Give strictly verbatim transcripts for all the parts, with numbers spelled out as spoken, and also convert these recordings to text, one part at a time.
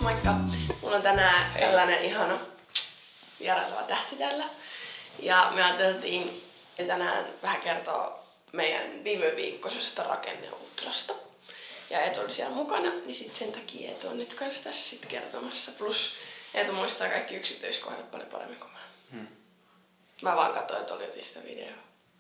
Moikka! Mulla on tänään Hei. tällainen ihana vieraileva tähti täällä. Ja me ajateltiin tänään vähän kertoa meidän viime viikkoisesta rakenneutrasta. Ja Eetu oli siellä mukana, niin sit sen takia Eetu on nyt kanssa tässä sit kertomassa. Plus Eetu muistaa kaikki yksityiskohdat paljon paremmin kuin mä. Hmm. Mä vaan katsoin, että oli sitä videoa.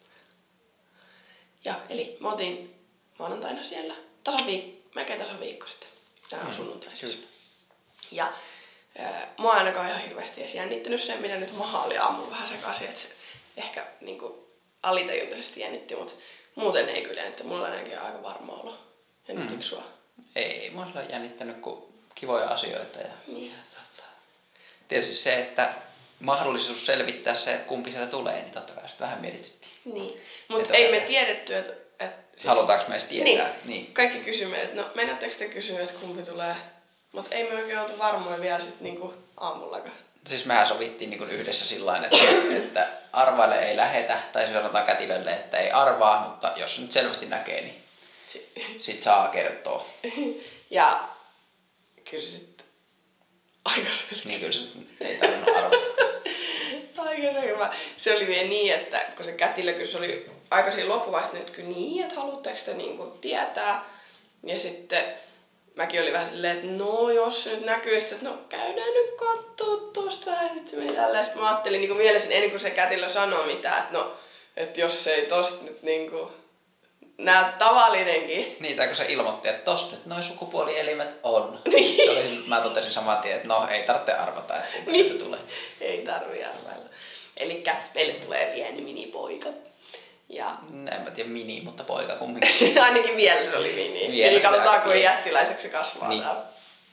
Ja eli mä otin maanantaina siellä tasan viik- melkein tasan viikko sitten. Tää on hmm. sunnuntai siis. Ja ää, mua ainakaan ihan hirveästi edes jännittänyt se, mitä nyt maha oli aamulla vähän sekaisin, että se ehkä niinku alitajuntaisesti jännitti, mutta muuten ei kyllä jännittänyt. Mulla on ainakin aika varma olo. Jännittikö mm. sua? Ei, mua on jännittänyt kuin kivoja asioita. Ja, niin. ja tota, tietysti se, että mahdollisuus selvittää se, että kumpi sieltä tulee, niin totta kai sitä vähän mietityttiin. Niin, mutta ei me tiedetty, että... Et, siis, halutaanko me edes tietää? Niin. niin. Kaikki kysymme, että no mennättekö te kysyä, että kumpi tulee? Mutta ei me oikein oltu varmoja vielä sit niinku aamullakaan. Siis mehän sovittiin niinku yhdessä sillain, että, että arvaille ei lähetä, tai sanotaan kätilölle, että ei arvaa, mutta jos nyt selvästi näkee, niin si- sit saa kertoa. Ja kyllä se sitten aika selkeä. Niin kyllä se ei tarvinnut arvata. Aika hyvä. Se oli vielä niin, että kun se kätilö kyllä se oli aika siinä loppuvasti, että kyllä niin, että haluatteko te niinku tietää. Ja sitten mäkin olin vähän silleen, että no jos se nyt näkyy, sitten, että no käydään nyt kattoo tosta vähän. Sitten se meni tälleen. Sitten mä ajattelin niin mielessäni ennen kuin se kätilö sanoi mitään, että no, että jos se ei tosta nyt niinku nää tavallinenkin. Niin, tai kun se ilmoitti, että tossa nyt noi sukupuolielimet on. Niin. Se oli, mä totesin saman tien, että no ei tarvitse arvata, että kumpi niin. sieltä tulee. Ei tarvii arvailla. Elikkä meille tulee pieni minipoika. Ja... En mä tiedä mini, mutta poika kumminkin. Ainakin vielä se oli mini. Vielä niin katsotaan, aika kuin jättiläiseksi kasvaa niin. täällä.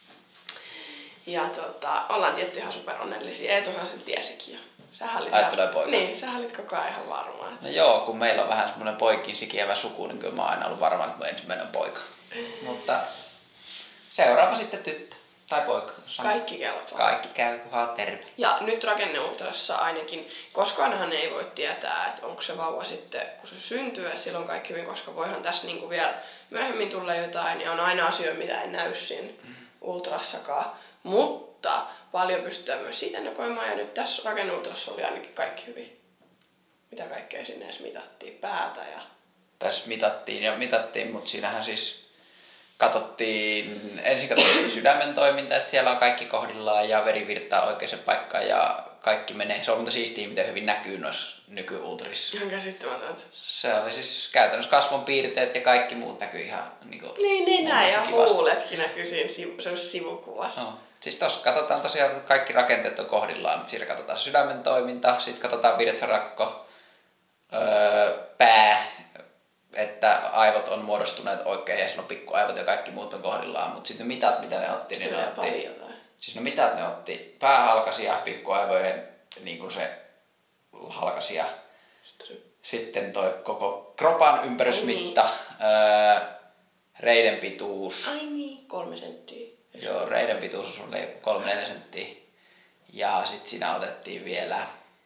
Ja tota, ollaan tietty ihan superonnellisia. Eetuhan sen tiesikin jo. Sähän olit, Ai, tulee poika. Niin, sähän olit koko ajan ihan varma. Että... No joo, kun meillä on vähän semmoinen poikin sikiävä suku, niin kyllä mä oon aina ollut varma, että mun ensimmäinen on poika. Mutta seuraava sitten tyttö. Tai poika. Kaikki kelpaa. Kaikki käy, kunhan on terve. Ja nyt rakenneutrassa ainakin, koskaanhan ei voi tietää, että onko se vauva sitten, kun se syntyy, että silloin kaikki hyvin, koska voihan tässä niinku vielä myöhemmin tulla jotain, ja on aina asioita, mitä ei näy siinä mm. ultrassakaan. Mutta paljon pystytään myös siitä ennakoimaan, ja nyt tässä rakenneutrassa oli ainakin kaikki hyvin. Mitä kaikkea sinne edes mitattiin, päätä ja... Tässä mitattiin ja mitattiin, mutta siinähän siis katsottiin, ensin katsottiin sydämen toiminta, että siellä on kaikki kohdillaan ja veri virtaa oikeaan paikkaan ja kaikki menee. Se on mutta siistiä, miten hyvin näkyy noissa nyky-ultrissa. Ihan käsittämätöntä. Se oli siis käytännössä kasvon piirteet ja kaikki muut näkyy ihan niin kuin, Niin, niin näin ja kivasti. huuletkin näkyy siinä sivu, sivukuvassa. No. Siis tossa katsotaan tosiaan kaikki rakenteet on kohdillaan. Siellä katsotaan sydämen toiminta, sitten katsotaan virtsarakko, öö, pää, että aivot on muodostuneet oikein ja siinä on pikkuaivot ja kaikki muut on kohdillaan. Mutta sitten ne mitat, mitä ne otti, niin ne otti, siis ne mitat ne otti päähalkasia, pikkuaivojen niin kuin se halkasia. Sitten toi koko kropan ympärysmitta, niin. öö, reiden pituus. Ai niin, kolme senttiä. Joo, reiden pituus oli kolme neljä senttiä. Ja sitten siinä otettiin vielä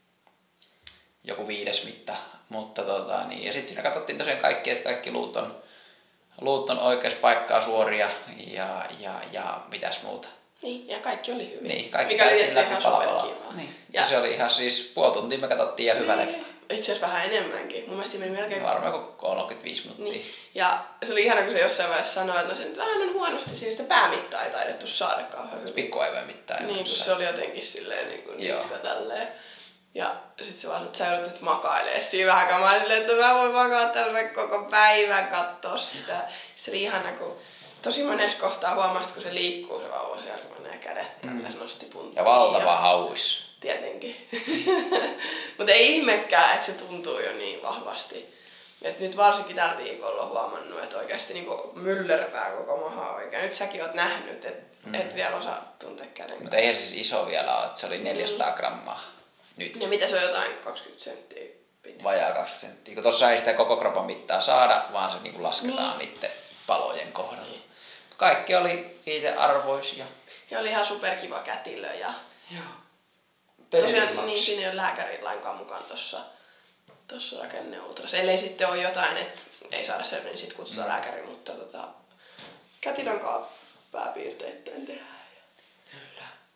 joku viides mitta. Mutta tota, niin. Ja sitten siinä katsottiin tosiaan kaikki, että kaikki luut on, luut on oikeassa paikkaa suoria ja, ja, ja mitäs muuta. Niin, ja kaikki oli hyvin. Niin, kaikki mikä oli läpi ihan palavalla. superkivaa. Niin. Ja, ja se oli ihan siis puoli tuntia me katsottiin ja hyvä leffa. Itse asiassa vähän enemmänkin. Mun mielestä meni melkein... Varmaan kuin kolmekymmentäviisi minuuttia. Niin. Ja se oli ihana, kun se jossain vaiheessa sanoi, että no se nyt vähän on huonosti, siinä sitä päämittaa ei taidettu saada kauhean hyvin. Pikkuaivojen mittaa. Niin, kun se oli jotenkin silleen niin kuin niska tälleen. Ja sit se vaan, että sä joudut nyt makailemaan siinä vähän kamaa silleen, että mä voin makaa tällä koko päivän kattoo sitä. Se oli ihana, kun tosi monessa kohtaa huomasit, kun se liikkuu se vauva siellä, kun menee kädet tällä, se nosti punttiin. Ja valtava hauis. Tietenkin. Mutta ei ihmekään, että se tuntuu jo niin vahvasti. Et nyt varsinkin tällä viikolla on huomannut, että oikeasti niinku myllertää koko maha oikein. Nyt säkin oot nähnyt, että mm. et vielä osaa tuntea käden. Mutta eihän siis iso vielä ole, että se oli neljäsataa mm. grammaa nyt. Ja mitä se on jotain kaksikymmentä senttiä pitkä? Vajaa kaksikymmentä senttiä. Kun tossa ei sitä koko kropan mittaa saada, vaan se niinku lasketaan niin. niiden palojen kohdalla. Niin. Kaikki oli viitearvoisia. Ja oli ihan superkiva kätilö ja... Joo. Tosiaan niin, siinä ei ole lääkärin lainkaan mukaan tossa, tossa rakenneutrassa. Ellei sitten ole jotain, että ei saada selvä, niin sitten kutsutaan mm. lääkäri, mutta tota, kätilön kanssa pääpiirteittäin tehdään.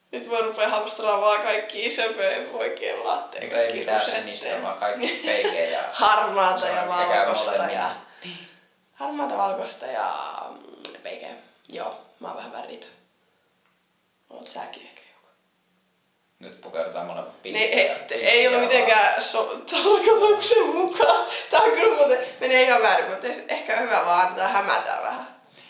Nyt voi rupea hamstraa vaan kaikki söpöjen poikien vaatteita. Ei mitään sinistä, vaan kaikki peikeä ja... Harmaata ja valkoista ja... ja... Harmaata, valkoista ja... peikeä. Joo, mä oon vähän väritön. Oot säkin ehkä joku. Nyt pukeudutaan molemmat Niin, ei, ei ole mitenkään so- tarkoituksen mukaista. Tää on kyllä muuten, menee ihan väärin, mutta ehkä hyvä vaan antaa hämätä vähän.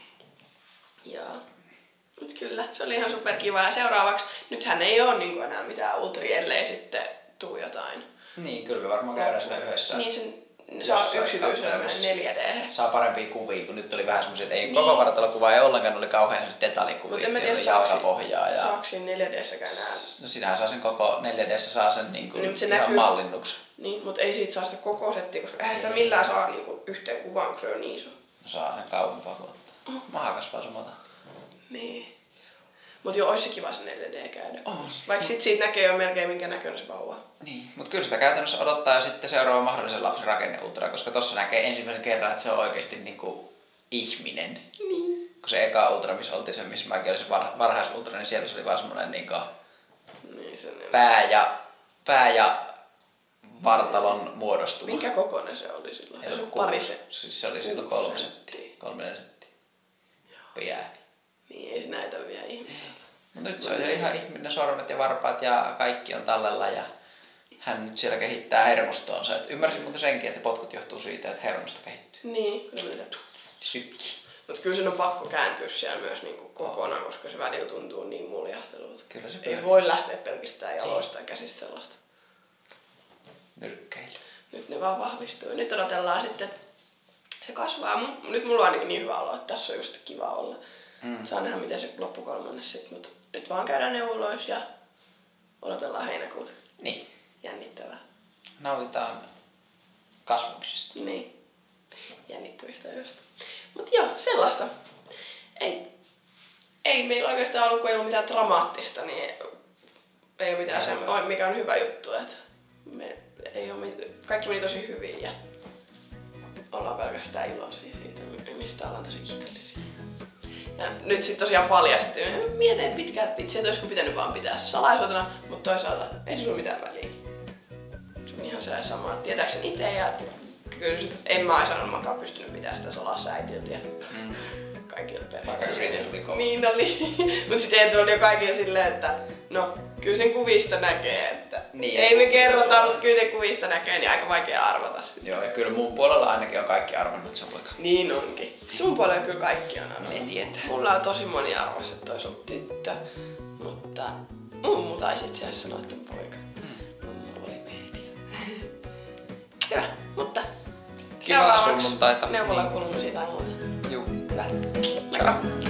Joo. Mut kyllä, se oli ihan superkiva. Ja seuraavaksi, nythän ei oo niinku enää mitään ultri, ellei sitten tuu jotain. Niin, kyllä me varmaan käydään siinä yhdessä. Niin sen, saa yksityisellä neljä D. Saa parempia kuvia, kun nyt oli vähän semmosia, että ei niin. Koko vartalokuva ei ollenkaan, oli kauhean detallikuvia, että siellä oli jalkapohjaa. Ja... Saako siinä neljä D-säkään enää? No sinähän saa sen koko neljä D-ssä saa sen niinku niin, se ihan näkyy... mallinnuksi. Niin, mutta ei siitä saa sitä koko settiä, koska eihän sitä millään saa niinku yhteen kuvaan, kun se on niin iso. No saa sen kauempaa kuin ottaa. Oh. Maha kasvaa samalta. Niin. Mut joo, ois se kiva se neljä D käydä. Oh. Vaikka sit siitä näkee jo melkein minkä näköinen se vauva. Niin, mutta kyllä sitä käytännössä odottaa jo sitten seuraava mahdollisen lapsen rakenneultra, koska tossa näkee ensimmäisen kerran, että se on oikeesti niinku ihminen. Niin. Kun se eka ultra, missä oltiin se, missä mäkin olin se var- varhaisultra, niin siellä se oli vaan semmonen niinku niin, se pää ja, pää ja vartalon muodostuma. Minkä kokoinen se oli silloin? Se oli pari se. Siis se oli silloin kolme senttiä. Kolme senttiä. Pieni. Niin, ei se näytä vielä ihmiseltä. No nyt se on jo ihan ihminen, sormet ja varpaat ja kaikki on tallella ja hän nyt siellä kehittää hermostoonsa. Et ymmärsin muuten senkin, että potkut johtuu siitä, että hermosto kehittyy. Niin, kyllä se sykkii. Mutta kyllä sen on pakko kääntyä siellä myös niinku kokonaan, koska se välillä tuntuu niin muljahtelulta. Kyllä se ei voi lähteä pelkästään jaloista ja käsistä sellaista. Nyrkkeily. Nyt ne vaan vahvistuu. Nyt odotellaan sitten, se kasvaa. Nyt mulla on ainakin niin hyvä olo, että tässä on just kiva olla. Mm. Saa nähdä miten se loppukolmannes sit, mutta nyt vaan käydään neuvoloissa ja odotellaan heinäkuuta. Niin. Jännittävää. Nautitaan kasvamisesta. Niin. Jännittävistä ajoista. Mut joo, sellaista. Ei, ei meillä oikeastaan ollut, kun ei ollut mitään dramaattista, niin ei ole mitään sen, mikä on hyvä juttu. Että me ei ole mit, kaikki meni tosi hyvin ja ollaan pelkästään iloisia siitä, mistä ollaan tosi kiitollisia. Ja nyt sit tosiaan paljastettiin, mietin pitkään, että itse, että olisiko pitänyt vaan pitää salaisuutena, mutta toisaalta ei se ole mitään väliä. Se on ihan se sama, että tietääkseni itse ja kyllä sit, en mä aina sanonut, pystynyt pitämään sitä salassa äitiltä ja mm. kaikille perheille. Vaikka yritys oli kova. Niin oli. Mut sit ei tuli jo kaikille silleen, että no kyllä sen kuvista näkee, että niin, ei me kerrota, mutta kyllä sen kuvista näkee, niin aika vaikea arvata sitä. Joo, ja kyllä mun puolella ainakin on kaikki arvannut, että se on poika. Niin onkin. Sun puolella kyllä kaikki on arvannut. En tiedä. Mulla on tosi moni arvas, että ois ollut tyttö, mutta mummu taisi itse asiassa sanoa, että on poika. Hmm. Mummu oli media. Hyvä, mutta kiva sunnuntaita. Neuvolan kuulumisia tai muuta. Juu. Hyvä. Moikka.